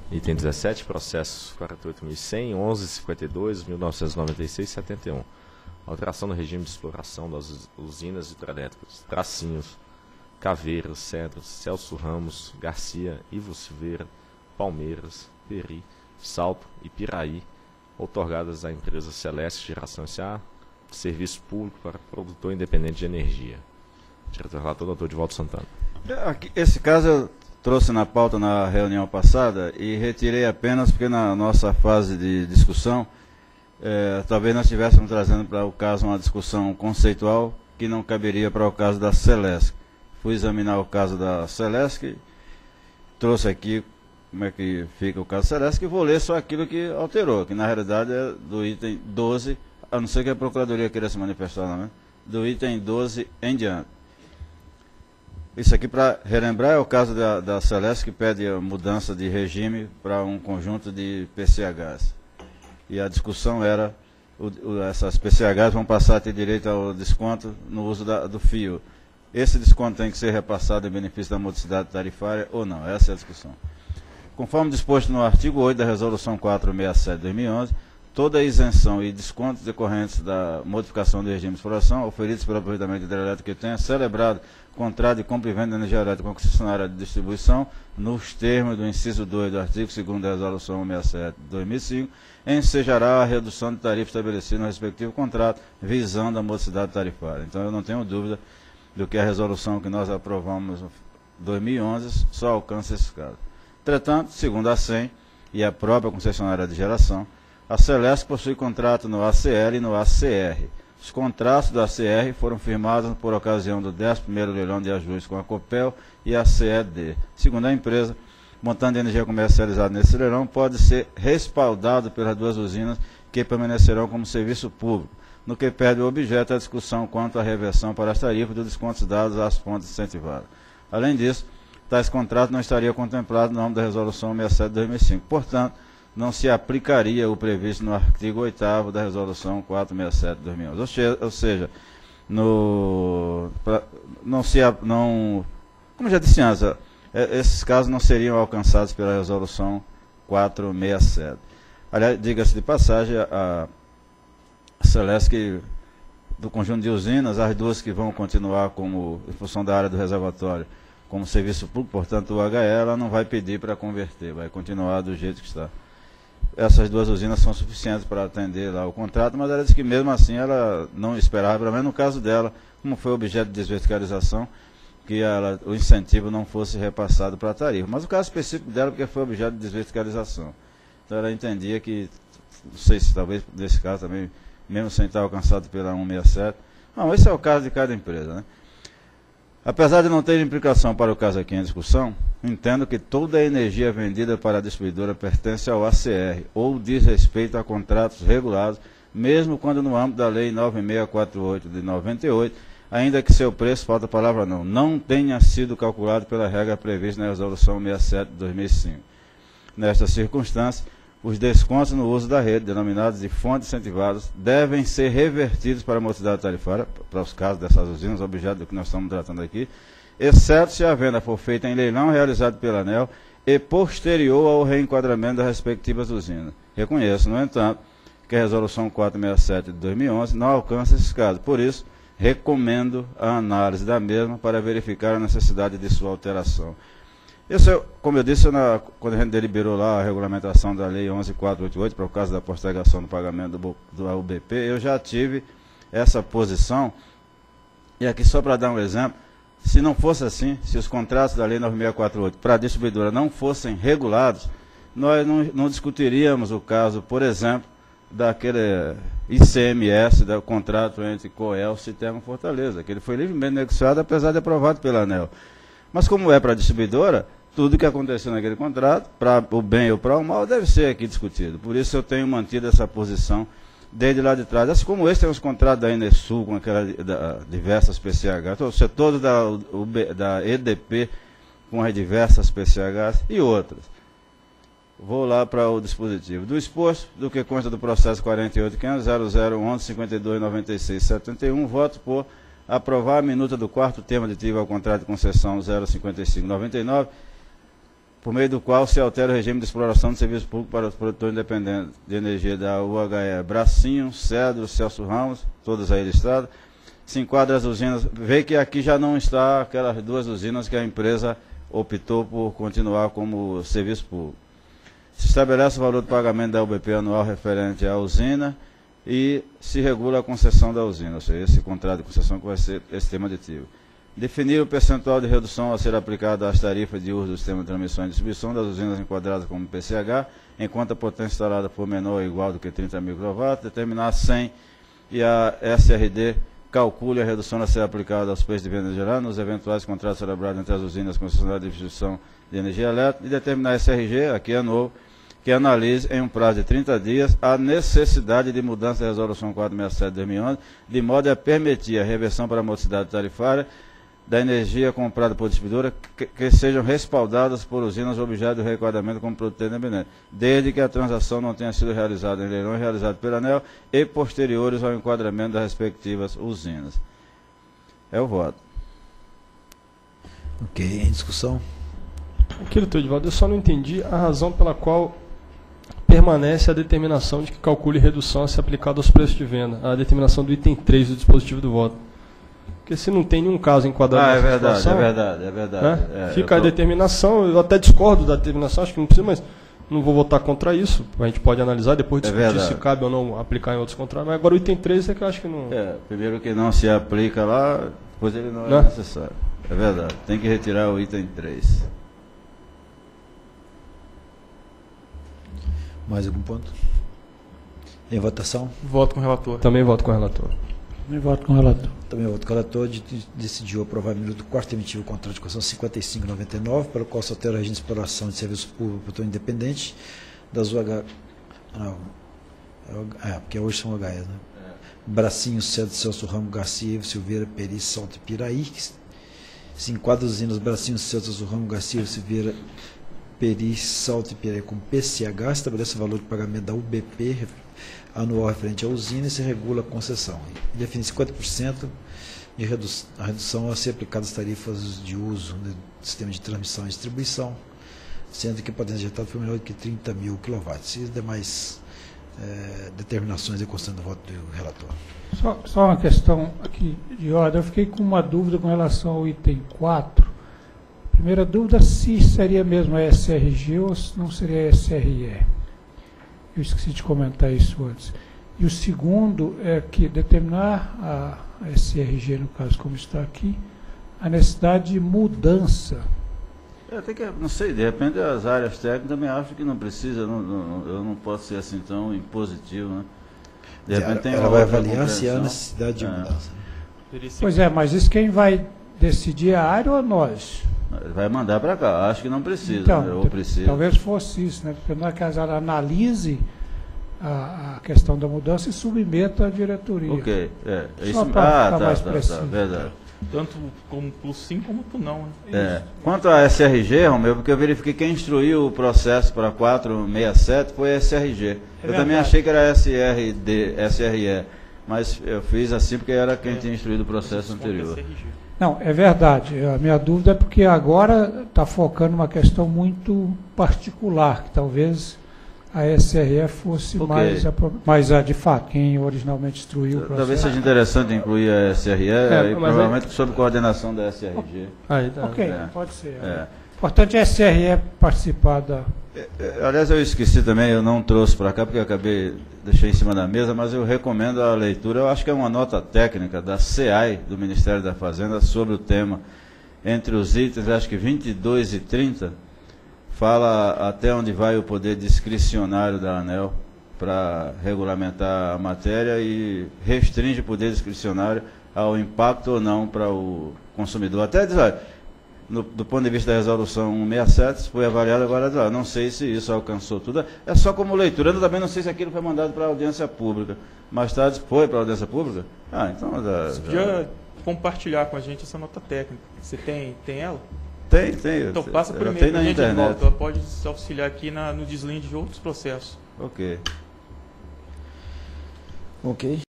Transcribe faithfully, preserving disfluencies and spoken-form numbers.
Item dezessete, processos quarenta e oito mil e cem, onze cinquenta e dois, mil novecentos e noventa e seis, setenta e um. Alteração no regime de exploração das usinas hidrelétricas. Tracinhos, Caveiras, Cedros, Celso Ramos, Garcia, Ivo Silveira, Palmeiras, Peri, Salto e Piraí, outorgadas à empresa Celeste Geração S A, serviço público para produtor independente de energia. Diretor relator, doutor Divaldo Santana. Aqui, esse caso eu trouxe na pauta na reunião passada e retirei apenas porque na nossa fase de discussão, é, talvez nós estivéssemos trazendo para o caso uma discussão conceitual que não caberia para o caso da Celesc. Fui examinar o caso da Celesc, trouxe aqui como é que fica o caso da Celesc e vou ler só aquilo que alterou, que na realidade é do item doze, a não ser que a Procuradoria queira se manifestar, não é? Do item doze em diante. Isso aqui, para relembrar, é o caso da, da Celesc, que pede a mudança de regime para um conjunto de P C Hs. E a discussão era, o, o, essas P C Hs vão passar a ter direito ao desconto no uso da, do fio. Esse desconto tem que ser repassado em benefício da modicidade tarifária ou não? Essa é a discussão. Conforme disposto no artigo oito da Resolução quatrocentos e sessenta e sete de dois mil e onze, toda isenção e descontos decorrentes da modificação do regime de exploração oferidos pelo aproveitamento hidrelétrico que tenha celebrado contrato de compra e venda de energia elétrica com a concessionária de distribuição, nos termos do inciso dois do artigo segundo da Resolução cento e sessenta e sete de dois mil e cinco, ensejará a redução de tarifa estabelecida no respectivo contrato, visando a modicidade tarifária. Então, eu não tenho dúvida do que a resolução que nós aprovamos em dois mil e onze só alcança esse caso. Entretanto, segundo a SEM e a própria concessionária de geração, a Celesc possui contrato no A C L e no A C R. Os contratos do A C R foram firmados por ocasião do décimo primeiro leilão de ajuste com a Copel e a C E D. Segundo a empresa, o montante de energia comercializado nesse leilão pode ser respaldado pelas duas usinas que permanecerão como serviço público, no que perde o objeto a discussão quanto à reversão para as tarifas dos descontos dados às fontes incentivadas. Além disso, tais contratos não estariam contemplados no âmbito da Resolução sessenta e sete de dois mil e cinco. Portanto, não se aplicaria o previsto no artigo oitavo da Resolução quatrocentos e sessenta e sete de dois mil e onze. Ou seja, no, pra, não se, não, como já disse antes, esses casos não seriam alcançados pela Resolução quatrocentos e sessenta e sete. Aliás, diga-se de passagem, a, a Celesc, do conjunto de usinas, as duas que vão continuar como, em função da área do reservatório, como serviço público, portanto o H E, ela não vai pedir para converter, vai continuar do jeito que está. Essas duas usinas são suficientes para atender lá o contrato, mas ela disse que mesmo assim ela não esperava, pelo menos no caso dela, como foi objeto de desverticalização, que ela, o incentivo não fosse repassado para a tarifa. Mas o caso específico dela, porque foi objeto de desverticalização. Então ela entendia que, não sei se talvez nesse caso também, mesmo sem estar alcançado pela cento e sessenta e sete, não, esse é o caso de cada empresa, né? Apesar de não ter implicação para o caso aqui em discussão, entendo que toda a energia vendida para a distribuidora pertence ao A C R ou diz respeito a contratos regulados, mesmo quando no âmbito da Lei nove mil seiscentos e quarenta e oito de noventa e oito, ainda que seu preço, falta a palavra não, não tenha sido calculado pela regra prevista na Resolução sessenta e sete de dois mil e cinco. Nesta circunstância, os descontos no uso da rede, denominados de fontes incentivadas, devem ser revertidos para a modicidade tarifária, para os casos dessas usinas, objeto do que nós estamos tratando aqui, exceto se a venda for feita em leilão realizado pela ANEEL e posterior ao reenquadramento das respectivas usinas. Reconheço, no entanto, que a Resolução quatrocentos e sessenta e sete de dois mil e onze não alcança esses casos. Por isso, recomendo a análise da mesma para verificar a necessidade de sua alteração. Isso, como eu disse, na, quando a gente deliberou lá a regulamentação da Lei onze mil quatrocentos e oitenta e oito, para o caso da postergação do pagamento do, do U B P, eu já tive essa posição, e aqui só para dar um exemplo, se não fosse assim, se os contratos da Lei nove mil seiscentos e quarenta e oito para a distribuidora não fossem regulados, nós não, não discutiríamos o caso, por exemplo, daquele I C M S, do contrato entre Coelce e Termo Fortaleza, que ele foi livremente negociado, apesar de aprovado pela ANEEL. Mas como é para a distribuidora, tudo que aconteceu naquele contrato, para o bem ou para o mal, deve ser aqui discutido. Por isso eu tenho mantido essa posição desde lá de trás. Assim como esse tem os contratos da Enesul, com aquelas diversas P C Hs, o setor da, da E D P com as diversas P C Hs e outras. Vou lá para o dispositivo. Do exposto, do que consta do processo quarenta e oito ponto quinhentos ponto zero zero um um cinquenta e dois noventa e seis setenta e um, voto por aprovar a minuta do quarto termo aditivo ao contrato de concessão zero cinquenta e cinco noventa e nove, por meio do qual se altera o regime de exploração de serviço público para os produtores independentes de energia da U H E Bracinho, Cedro, Celso Ramos, todas aí listadas. Se enquadra as usinas, vê que aqui já não está aquelas duas usinas que a empresa optou por continuar como serviço público. Se estabelece o valor de pagamento da U B P anual referente à usina e se regula a concessão da usina, ou seja, esse contrato de concessão que vai ser esse tema aditivo. Definir o percentual de redução a ser aplicado às tarifas de uso do sistema de transmissão e distribuição das usinas enquadradas como P C H, enquanto a potência instalada for menor ou igual do que trinta mil quilowatts, determinar cem e a S R D calcule a redução a ser aplicada aos preços de venda geral nos eventuais contratos celebrados entre as usinas concessionárias de distribuição de energia elétrica e determinar a S R G, aqui é novo, que analise em um prazo de trinta dias a necessidade de mudança da Resolução quatrocentos e sessenta e sete de dois mil e onze, de modo a permitir a reversão para a modicidade tarifária da energia comprada por distribuidora que, que sejam respaldadas por usinas objeto de requadramento como produtor independente, desde que a transação não tenha sido realizada em leilões realizados pela ANEEL e posteriores ao enquadramento das respectivas usinas. É o voto. Ok, em discussão? Aqui, doutor Edivaldo, eu só não entendi a razão pela qual permanece a determinação de que calcule redução a ser aplicada aos preços de venda, a determinação do item três do dispositivo do voto. Porque se não tem nenhum caso enquadrado ah, nessa é verdade, situação, é verdade, é verdade. Né? É, fica tô... a determinação, eu até discordo da determinação, acho que não precisa, mas não vou votar contra isso. A gente pode analisar, depois discutir é se cabe ou não aplicar em outros contratos. Mas agora o item três é que eu acho que não... É, primeiro que não se aplica lá, depois ele não, não é necessário. É verdade, tem que retirar o item três. Mais algum ponto? Em votação? Voto com o relator. Também voto com o relator. Também voto com o relator. Também voto com o relator. De, de, decidiu aprovar no minuto quarto emitivo o contrato de concessão cinquenta e cinco noventa e nove, para o qual se altera o regime de exploração de serviço público produtor independente das U H... Não, é, porque hoje são U H Es, né? É. Bracinho, Cedro, Celso Ramos, Garcia, Silveira, Peri, Salto e Piraí. Se enquadra as usinas Bracinho, Cedro, Celso Ramos, Garcia, Silveira, Peri, Salto e Piraí com P C H, estabelece o valor de pagamento da U B P anual referente à usina e se regula a concessão. E define cinquenta por cento de redu a redução a ser aplicada às tarifas de uso do sistema de transmissão e distribuição, sendo que a potência injetada foi menor do que trinta mil quilowatts. E as demais é, determinações de constante do voto do relator. Só, só uma questão aqui de ordem. Eu fiquei com uma dúvida com relação ao item quatro. Primeira dúvida, se seria mesmo a S R G ou se não seria a S R E. Eu esqueci de comentar isso antes. E o segundo é que determinar a S R G, no caso como está aqui, a necessidade de mudança. Eu tenho que, não sei, de repente as áreas técnicas também acham que não precisa, não, não, eu não posso ser assim tão impositivo, né? De repente tem ela vai avaliar se há necessidade de é. mudança. Pois é, mas isso quem vai decidir é a área ou nós? Ele vai mandar para cá, acho que não precisa, então, né? Ou precisa. Talvez fosse isso, né? Porque não é que ela analise a, a questão da mudança e submeta à diretoria. Ok, é. é Só isso. para Ah, ficar tá, mais tá, preciso. tá, verdade. Tanto como pro sim como pro não, né? É. Quanto à S R G, Romeu, porque eu verifiquei que quem instruiu o processo para quatrocentos e sessenta e sete foi a S R G. É eu verdade. Também achei que era S R D, S R E, mas eu fiz assim porque era quem é. tinha instruído o processo anterior. Não, é verdade. A minha dúvida é porque agora está focando uma questão muito particular, que talvez a S R E fosse okay. mais, mas de fato, quem originalmente instruiu o processo... Talvez seja interessante incluir a S R E, é, e provavelmente é... sob coordenação da S R G. Aí, tá. Ok, é. pode ser. É. Importante é a S R E participar da... É, é, aliás, eu esqueci também, eu não trouxe para cá, porque eu acabei, deixei em cima da mesa, mas eu recomendo a leitura, eu acho que é uma nota técnica da C A I, do Ministério da Fazenda, sobre o tema. Entre os itens, acho que vinte e dois e trinta, fala até onde vai o poder discricionário da ANEEL para regulamentar a matéria e restringe o poder discricionário ao impacto ou não para o consumidor. Até diz, olha, no, do ponto de vista da resolução cento e sessenta e sete, foi avaliado agora, diz, olha, não sei se isso alcançou tudo. É só como leitura, eu também não sei se aquilo foi mandado para a audiência pública. Mais tarde foi para a audiência pública? Ah, então... Já, Você podia compartilhar com a gente essa nota técnica. Você tem, tem ela? Tem, tem. Então passa por e-mail para a gente de volta. Ela pode se auxiliar aqui na, no deslinde de outros processos. Ok. Ok.